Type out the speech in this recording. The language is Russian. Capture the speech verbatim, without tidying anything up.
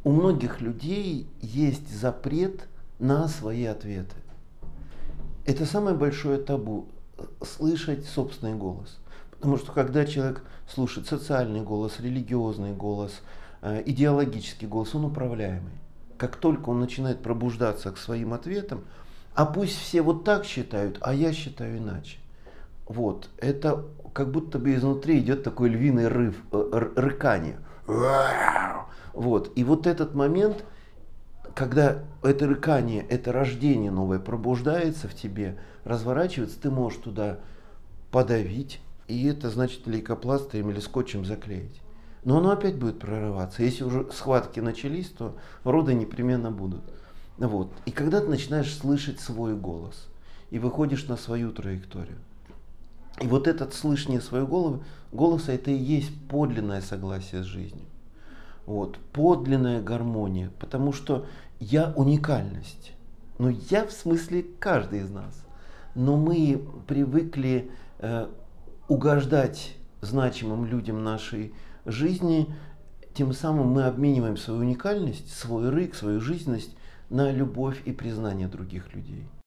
У многих людей есть запрет на свои ответы. Это самое большое табу – слышать собственный голос. Потому что когда человек слушает социальный голос, религиозный голос, идеологический голос, он управляемый. Как только он начинает пробуждаться к своим ответам, а пусть все вот так считают, а я считаю иначе. Вот, это как будто бы изнутри идет такой львиный рыв, рыкание. Вот, и вот этот момент, когда это рыкание, это рождение новое пробуждается в тебе, разворачивается, ты можешь туда подавить, и это значит лейкопластырем или скотчем заклеить. Но оно опять будет прорываться. Если уже схватки начались, то роды непременно будут. Вот. И когда ты начинаешь слышать свой голос и выходишь на свою траекторию, и вот этот слышание своего голоса, это и есть подлинное согласие с жизнью. Вот. Подлинная гармония. Потому что я уникальность. Ну, я в смысле каждый из нас. Но мы привыкли э, угождать значимым людям нашей жизни, тем самым мы обмениваем свою уникальность, свой рык, свою жизненность на любовь и признание других людей.